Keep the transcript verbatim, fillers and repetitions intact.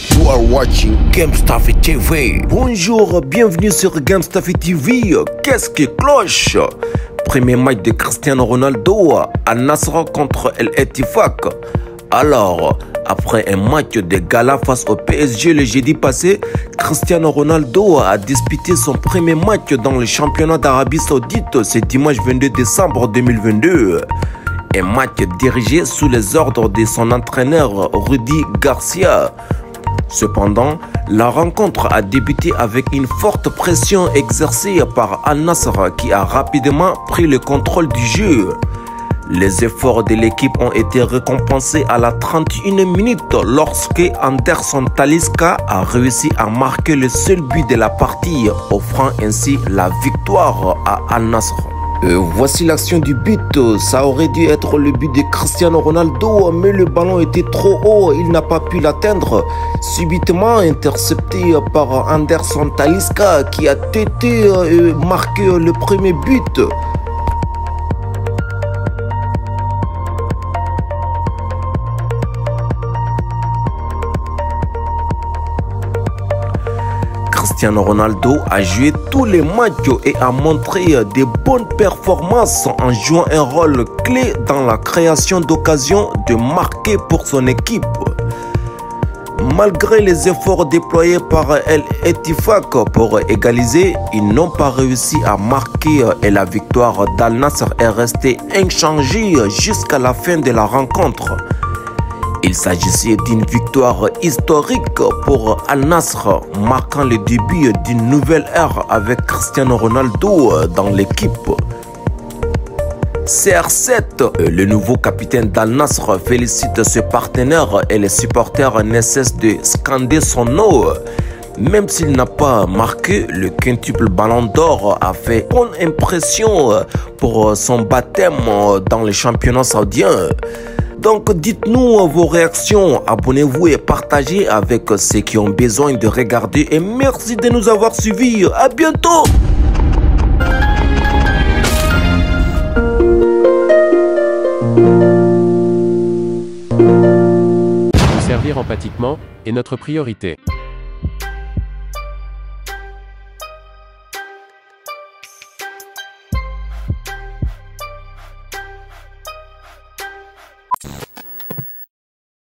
You are watching GameStuff T V. Bonjour, bienvenue sur GameStuff T V. Qu'est-ce qui cloche? Premier match de Cristiano Ronaldo à Nasr contre El Ettifaq. Alors, après un match de gala face au P S G le jeudi passé, Cristiano Ronaldo a disputé son premier match dans le championnat d'Arabie Saoudite ce dimanche vingt-deux décembre deux mille vingt-deux. Un match dirigé sous les ordres de son entraîneur Rudy Garcia. Cependant, la rencontre a débuté avec une forte pression exercée par Al-Nassr qui a rapidement pris le contrôle du jeu. Les efforts de l'équipe ont été récompensés à la trente et unième minute lorsque Anderson Talisca a réussi à marquer le seul but de la partie, offrant ainsi la victoire à Al-Nassr. Euh, voici l'action du but. Ça aurait dû être le but de Cristiano Ronaldo, mais le ballon était trop haut, il n'a pas pu l'atteindre. Subitement intercepté par Anderson Talisca qui a têté et marqué le premier but. Cristiano Ronaldo a joué tous les matchs et a montré de bonnes performances en jouant un rôle clé dans la création d'occasions de marquer pour son équipe. Malgré les efforts déployés par El Ettifaq pour égaliser, ils n'ont pas réussi à marquer et la victoire d'Al-Nassr est restée inchangée jusqu'à la fin de la rencontre. Il s'agissait d'une victoire historique pour Al-Nassr, marquant le début d'une nouvelle ère avec Cristiano Ronaldo dans l'équipe. C R sept, le nouveau capitaine d'Al-Nassr, félicite ses partenaires et les supporters ne cessent de scander son nom. Même s'il n'a pas marqué, le quintuple ballon d'or a fait bonne impression pour son baptême dans le championnat saoudien. Donc dites-nous vos réactions, abonnez-vous et partagez avec ceux qui ont besoin de regarder et merci de nous avoir suivis. À bientôt. Vous servir empathiquement est notre priorité.